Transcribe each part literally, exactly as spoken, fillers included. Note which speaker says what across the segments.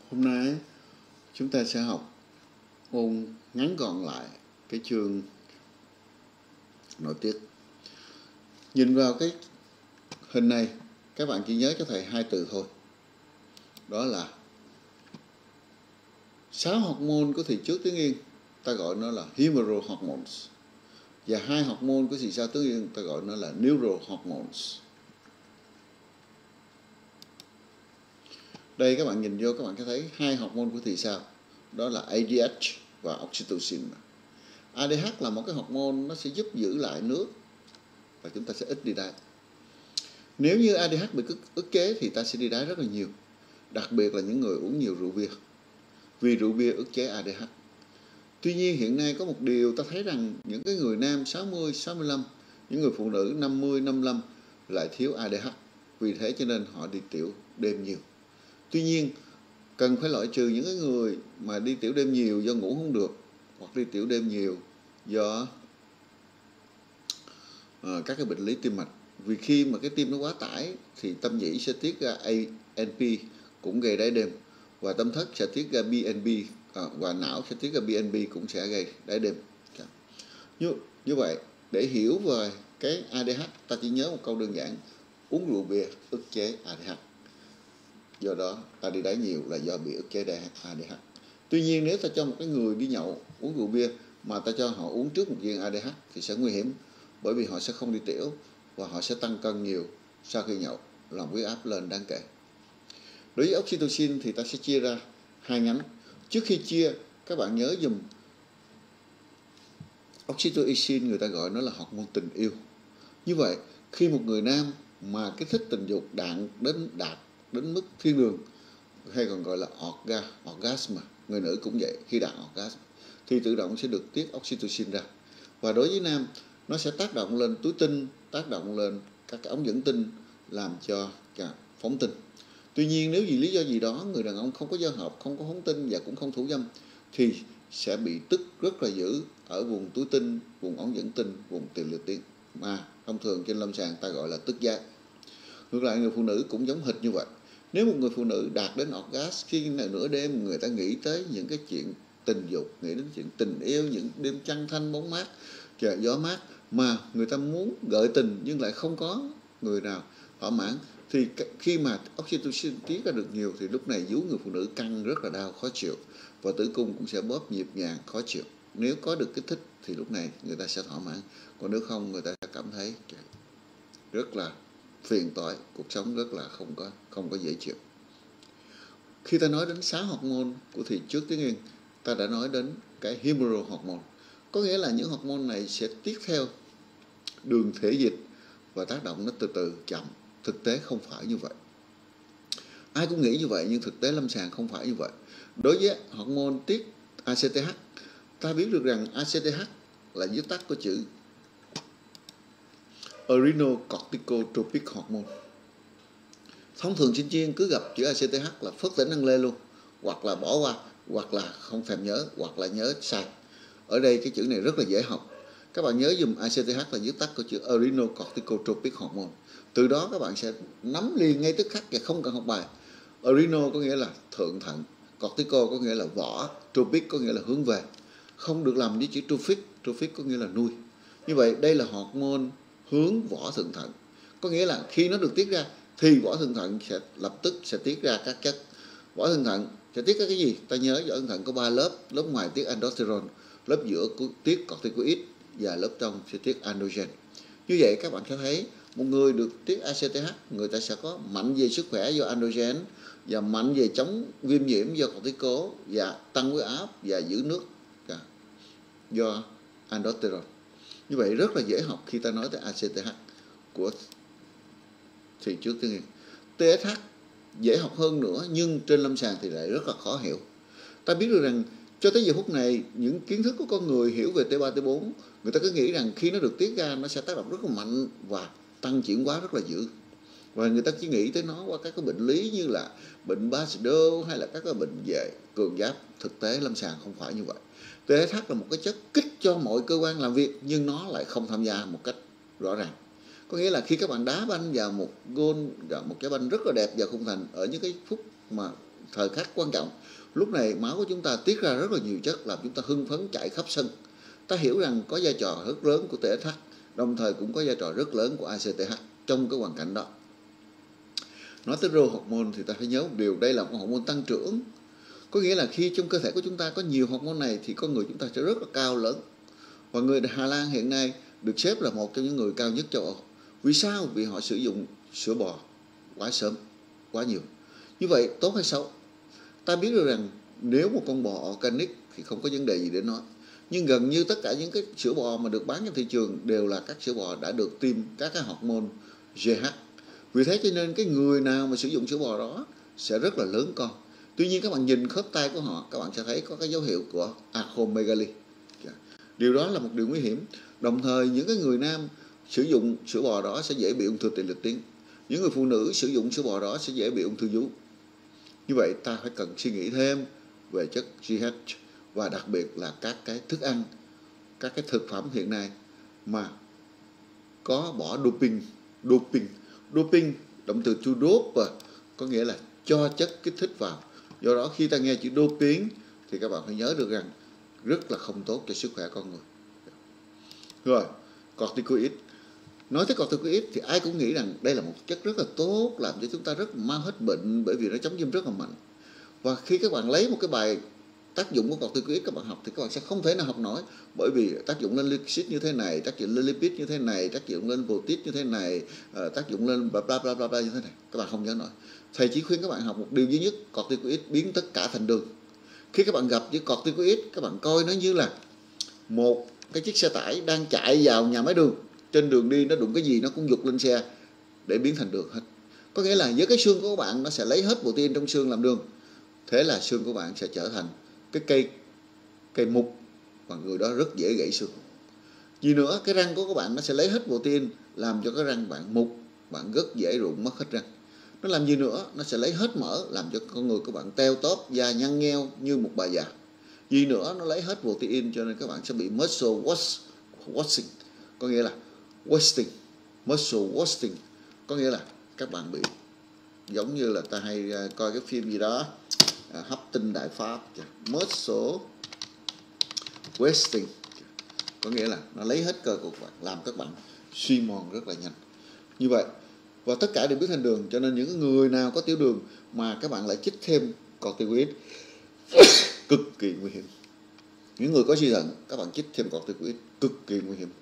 Speaker 1: Hôm nay chúng ta sẽ học ôn ngắn gọn lại cái chương nội tiết. Nhìn vào cái hình này, các bạn chỉ nhớ cho thầy hai từ thôi. Đó là sáu hormone của thị trước tuyến yên, ta gọi nó là humoral-hormones. Và hai hormone của thị sau tuyến yên, ta gọi nó là neural-hormones. Đây các bạn nhìn vô, các bạn có thấy hai hormone của thị sau. Đó là a đê hát và oxytocin. a đê hát là một cái hormone nó sẽ giúp giữ lại nước và chúng ta sẽ ít đi đái. Nếu như a đê hát bị ức chế thì ta sẽ đi đái rất là nhiều. Đặc biệt là những người uống nhiều rượu bia. Vì rượu bia ức chế a đê hát. Tuy nhiên hiện nay có một điều ta thấy rằng những cái người nam sáu mươi, sáu mươi lăm, những người phụ nữ năm mươi, năm mươi lăm lại thiếu a đê hát. Vì thế cho nên họ đi tiểu đêm nhiều. Tuy nhiên cần phải loại trừ những cái người mà đi tiểu đêm nhiều do ngủ không được, hoặc đi tiểu đêm nhiều do uh, các cái bệnh lý tim mạch. Vì khi mà cái tim nó quá tải thì tâm nhĩ sẽ tiết ra a en pê cũng gây đái đêm, và tâm thất sẽ tiết ra bê en pê, uh, và não sẽ tiết ra bê en pê cũng sẽ gây đái đêm. Như, như vậy để hiểu về cái a đê hát, ta chỉ nhớ một câu đơn giản: uống rượu bia ức chế a đê hát. Do đó ta đi đái nhiều là do bị ức chế a đê hát. Tuy nhiên nếu ta cho một cái người đi nhậu uống rượu bia mà ta cho họ uống trước một viên a đê hát thì sẽ nguy hiểm, bởi vì họ sẽ không đi tiểu và họ sẽ tăng cân nhiều sau khi nhậu, làm huyết áp lên đáng kể. Đối với oxytocin thì ta sẽ chia ra hai nhánh. Trước khi chia, các bạn nhớ dùm oxytocin người ta gọi nó là hormone tình yêu. Như vậy khi một người nam mà kích thích tình dục đạt đến đạt đến mức thiên đường, hay còn gọi là orga, orgasm, người nữ cũng vậy, khi đạt orgasm thì tự động sẽ được tiết oxytocin ra. Và đối với nam, nó sẽ tác động lên túi tinh, tác động lên các cái ống dẫn tinh, làm cho cả phóng tinh. Tuy nhiên nếu vì lý do gì đó người đàn ông không có giao hợp, không có phóng tinh và cũng không thủ dâm thì sẽ bị tức rất là dữ ở vùng túi tinh, vùng ống dẫn tinh, vùng tiền liệt tuyến, mà thông thường trên lâm sàng ta gọi là tức giác. Ngược lại người phụ nữ cũng giống hệt như vậy. Nếu một người phụ nữ đạt đến orgasm khi nửa đêm, người ta nghĩ tới những cái chuyện tình dục, nghĩ đến chuyện tình yêu, những đêm trăng thanh bóng mát, trời gió mát, mà người ta muốn gợi tình nhưng lại không có người nào thỏa mãn, thì khi mà oxytocin tiết ra được nhiều thì lúc này vú người phụ nữ căng rất là đau, khó chịu, và tử cung cũng sẽ bóp nhịp nhàng, khó chịu. Nếu có được kích thích thì lúc này người ta sẽ thỏa mãn, còn nếu không người ta sẽ cảm thấy rất là phiền toái, cuộc sống rất là không có không có dễ chịu. Khi ta nói đến sáu hormone của thị trước tuyến yên, ta đã nói đến cái humoral hormone, có nghĩa là những hormone này sẽ tiết theo đường thể dịch và tác động nó từ từ chậm. Thực tế không phải như vậy. Ai cũng nghĩ như vậy nhưng thực tế lâm sàng không phải như vậy. Đối với hormone tiết a xê tê hát, ta biết được rằng a xê tê hát là viết tắt của chữ adrenocorticotropic hormone. Thông thường sinh viên cứ gặp chữ a xê tê hát là phớt tỉnh ăn lê luôn, hoặc là bỏ qua, hoặc là không thèm nhớ, hoặc là nhớ sai. Ở đây cái chữ này rất là dễ học. Các bạn nhớ dùm a xê tê hát là viết tắt của chữ adrenocorticotropic hormone. Từ đó các bạn sẽ nắm liền ngay tức khắc và không cần học bài. Adreno có nghĩa là thượng thận, cortico có nghĩa là vỏ, tropic có nghĩa là hướng về. Không được làm với chữ trophic, trophic có nghĩa là nuôi. Như vậy đây là hormone hướng vỏ thượng thận. Có nghĩa là khi nó được tiết ra thì vỏ thượng thận sẽ lập tức sẽ tiết ra các chất. Vỏ thượng thận sẽ tiết ra cái gì? Ta nhớ vỏ thượng thận có ba lớp, lớp ngoài tiết aldosterone, lớp giữa tiết corticoid và lớp trong sẽ tiết androgen. Như vậy các bạn sẽ thấy một người được tiết a xê tê hát, người ta sẽ có mạnh về sức khỏe do androgen, và mạnh về chống viêm nhiễm do cortico, và tăng huyết áp và giữ nước do aldosterone. Như vậy rất là dễ học khi ta nói tới a xê tê hát của thị trước tuyến yên. tê ét hát dễ học hơn nữa nhưng trên lâm sàng thì lại rất là khó hiểu. Ta biết được rằng cho tới giờ phút này những kiến thức của con người hiểu về T ba T bốn, người ta cứ nghĩ rằng khi nó được tiết ra nó sẽ tác động rất là mạnh và tăng chuyển hóa rất là dữ. Và người ta chỉ nghĩ tới nó qua các cái bệnh lý như là bệnh Basedow hay là các cái bệnh về cường giáp. Thực tế lâm sàng không phải như vậy. tê ét hát là một cái chất kích cho mọi cơ quan làm việc nhưng nó lại không tham gia một cách rõ ràng. Có nghĩa là khi các bạn đá banh vào một goal, vào một trái banh rất là đẹp vào khung thành ở những cái phút mà thời khắc quan trọng. Lúc này máu của chúng ta tiết ra rất là nhiều chất làm chúng ta hưng phấn chạy khắp sân. Ta hiểu rằng có vai trò rất lớn của tê ét hát, đồng thời cũng có vai trò rất lớn của a xê tê hát trong cái hoàn cảnh đó. Nói tới rô hormone thì ta phải nhớ một điều, đây là một hormone tăng trưởng. Có nghĩa là khi trong cơ thể của chúng ta có nhiều hormone này thì con người chúng ta sẽ rất là cao lớn. Và người Hà Lan hiện nay được xếp là một trong những người cao nhất châu Âu. Vì sao? Vì họ sử dụng sữa bò quá sớm, quá nhiều. Như vậy tốt hay xấu? Ta biết được rằng nếu một con bò organic thì không có vấn đề gì để nói. Nhưng gần như tất cả những cái sữa bò mà được bán trên thị trường đều là các sữa bò đã được tiêm các cái hormone giê hát. Vì thế cho nên cái người nào mà sử dụng sữa bò đó sẽ rất là lớn con. Tuy nhiên các bạn nhìn khớp tay của họ, các bạn sẽ thấy có cái dấu hiệu của acromegaly. Điều đó là một điều nguy hiểm. Đồng thời những cái người nam sử dụng sữa bò đó sẽ dễ bị ung thư tiền liệt tuyến. Những người phụ nữ sử dụng sữa bò đó sẽ dễ bị ung thư vú. Như vậy ta phải cần suy nghĩ thêm về chất giê hát và đặc biệt là các cái thức ăn, các cái thực phẩm hiện nay mà có bỏ doping. Doping, doping động từ to dope, có nghĩa là cho chất kích thích vào. Do đó khi ta nghe chữ doping thì các bạn phải nhớ được rằng rất là không tốt cho sức khỏe con người. Rồi, corticoid. Nói tới corticoid thì ai cũng nghĩ rằng đây là một chất rất là tốt, làm cho chúng ta rất mau hết bệnh bởi vì nó chống viêm rất là mạnh. Và khi các bạn lấy một cái bài tác dụng của corticoid các bạn học thì các bạn sẽ không thể nào học nổi, bởi vì tác dụng lên leukocyte như thế này, tác dụng lên lipid như thế này, tác dụng lên protein như thế này, tác dụng lên bla bla bla bla như thế này, các bạn không nhớ nổi. Thầy chỉ khuyên các bạn học một điều duy nhất, corticoid biến tất cả thành đường. Khi các bạn gặp với corticoid, các bạn coi nó như là một cái chiếc xe tải đang chạy vào nhà máy đường. Trên đường đi nó đụng cái gì nó cũng giục lên xe để biến thành đường hết. Có nghĩa là với cái xương của các bạn nó sẽ lấy hết protein trong xương làm đường. Thế là xương của bạn sẽ trở thành cái cây cây mục và người đó rất dễ gãy xương. Gì nữa, cái răng của các bạn nó sẽ lấy hết protein làm cho cái răng bạn mục, bạn rất dễ rụng mất hết răng. Nó làm gì nữa? Nó sẽ lấy hết mỡ làm cho con người của bạn teo tóp, da nhăn nheo như một bà già. Gì nữa, nó lấy hết protein cho nên các bạn sẽ bị muscle wash, washing, có nghĩa là wasting, muscle wasting, có nghĩa là các bạn bị giống như là ta hay coi cái phim gì đó, à, hấp tinh đại pháp, muscle wasting, có nghĩa là nó lấy hết cơ của các bạn, làm các bạn suy mòn rất là nhanh. Như vậy, và tất cả đều biến thành đường, cho nên những người nào có tiểu đường mà các bạn lại chích thêm corticoid cực kỳ nguy hiểm. Những người có suy thận các bạn chích thêm corticoid cực kỳ nguy hiểm.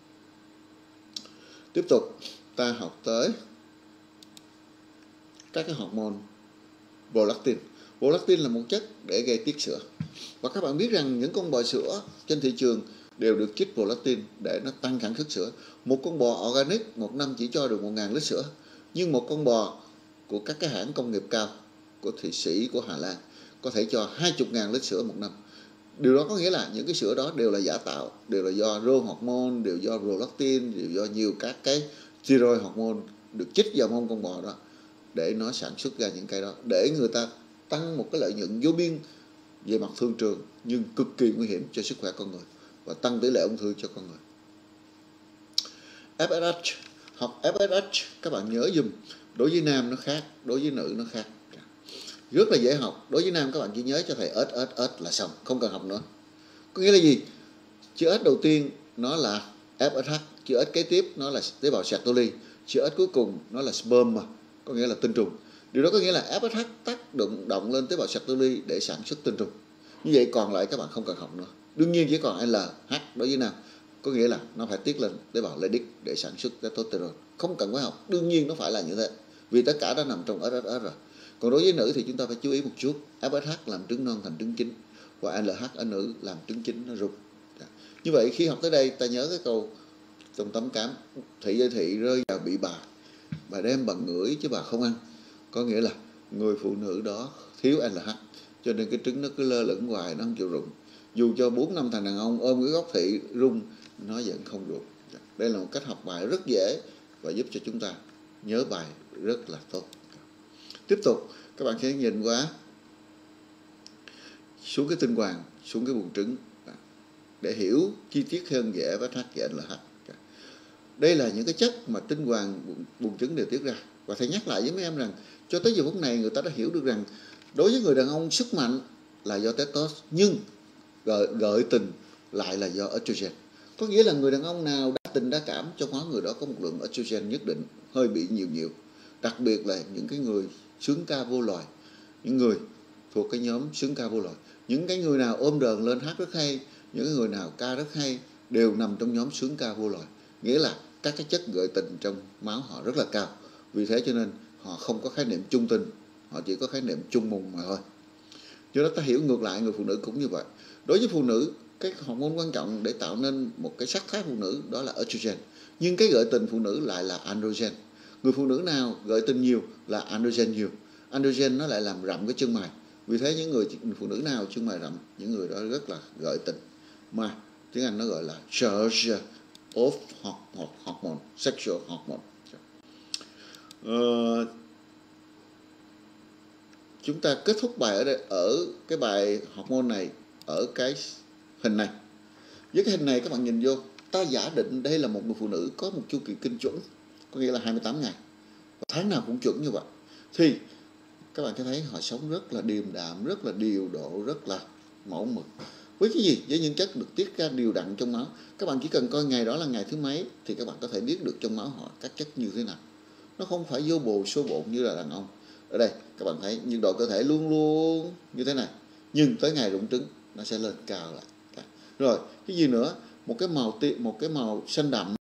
Speaker 1: Tiếp tục ta học tới các cái hormone prolactin. Prolactin là một chất để gây tiết sữa. Và các bạn biết rằng những con bò sữa trên thị trường đều được chích prolactin để nó tăng sản xuất sữa. Một con bò organic một năm chỉ cho được một nghìn lít sữa. Nhưng một con bò của các cái hãng công nghiệp cao của Thụy Sĩ, của Hà Lan có thể cho hai mươi nghìn lít sữa một năm. Điều đó có nghĩa là những cái sữa đó đều là giả tạo, đều là do rô hormone, đều do prolactin, đều do nhiều các cái steroid hormone được chích vào mông con bò đó để nó sản xuất ra những cái đó, để người ta tăng một cái lợi nhuận vô biên về mặt thương trường nhưng cực kỳ nguy hiểm cho sức khỏe con người và tăng tỷ lệ ung thư cho con người. ép ét hát, học ép ét hát các bạn nhớ dùm, đối với nam nó khác, đối với nữ nó khác. Rất là dễ học. Đối với nam các bạn chỉ nhớ cho thầy ét ét ét là xong, không cần học nữa. Có nghĩa là gì? Chữ S đầu tiên nó là ép ét hát, chữ S kế tiếp nó là tế bào Sertoli, chữ S cuối cùng nó là sperm mà, có nghĩa là tinh trùng. Điều đó có nghĩa là ép ét hát tác động động lên tế bào Sertoli để sản xuất tinh trùng. Như vậy còn lại các bạn không cần học nữa. Đương nhiên chỉ còn lờ hát đối với nam, có nghĩa là nó phải tiết lên tế bào Leydig để sản xuất testosterone. Không cần phải học, đương nhiên nó phải là như thế, vì tất cả đã nằm trong ét ét ét rồi. Còn đối với nữ thì chúng ta phải chú ý một chút, ép ét hát làm trứng non thành trứng chín và lờ hát ở nữ làm trứng chín nó rụng. Như vậy khi học tới đây ta nhớ cái câu trong tấm cám, thị ơi thị rơi vào bị bà, bà đem bà ngửi chứ bà không ăn. Có nghĩa là người phụ nữ đó thiếu lờ hát cho nên cái trứng nó cứ lơ lửng hoài, nó không chịu rụng. Dù cho bốn năm thằng đàn ông ôm cái gốc thị rung nó vẫn không rụng. Đây là một cách học bài rất dễ và giúp cho chúng ta nhớ bài rất là tốt. Tiếp tục các bạn sẽ nhìn qua xuống cái tinh hoàng, xuống cái buồng trứng để hiểu chi tiết hơn về ép ét hát và lờ hát. Đây là những cái chất mà tinh hoàng, buồng trứng đều tiết ra. Và thầy nhắc lại với mấy em rằng cho tới giờ phút này người ta đã hiểu được rằng Đối với người đàn ông, sức mạnh là do testosterone, nhưng gợi, gợi tình lại là do estrogen. Có nghĩa là người đàn ông nào đa tình đa cảm, trong máu người đó có một lượng estrogen nhất định, hơi bị nhiều nhiều. Đặc biệt là những cái người sướng ca vô loài, những người thuộc cái nhóm sướng ca vô loài. Những cái người nào ôm đờn lên hát rất hay, những cái người nào ca rất hay đều nằm trong nhóm sướng ca vô loài. Nghĩa là các cái chất gợi tình trong máu họ rất là cao. Vì thế cho nên họ không có khái niệm chung tình, họ chỉ có khái niệm chung mùng mà thôi. Do đó ta hiểu ngược lại, người phụ nữ cũng như vậy. Đối với phụ nữ, cái hormone quan trọng để tạo nên một cái sắc thái phụ nữ đó là estrogen. Nhưng cái gợi tình phụ nữ lại là androgen. Người phụ nữ nào gợi tình nhiều là androgen nhiều. Androgen nó lại làm rậm cái chân mày. Vì thế những người phụ nữ nào chân mày rậm, những người đó rất là gợi tình. Mà tiếng Anh nó gọi là surge of hormone, sexual hormone. Ờ, chúng ta kết thúc bài ở đây, ở cái bài hormone này ở cái hình này. Với cái hình này các bạn nhìn vô, ta giả định đây là một người phụ nữ có một chu kỳ kinh chuẩn, có nghĩa là hai mươi tám ngày, tháng nào cũng chuẩn như vậy, thì các bạn sẽ thấy họ sống rất là điềm đạm, rất là điều độ, rất là mẫu mực. Với cái gì? Với những chất được tiết ra đều đặn trong máu. Các bạn chỉ cần coi ngày đó là ngày thứ mấy thì các bạn có thể biết được trong máu họ các chất như thế nào. Nó không phải vô bồ số bộn như là đàn ông. Ở đây các bạn thấy nhiệt độ cơ thể luôn luôn như thế này, nhưng tới ngày rụng trứng nó sẽ lên cao lại. Rồi cái gì nữa? Một cái màu một cái màu xanh đậm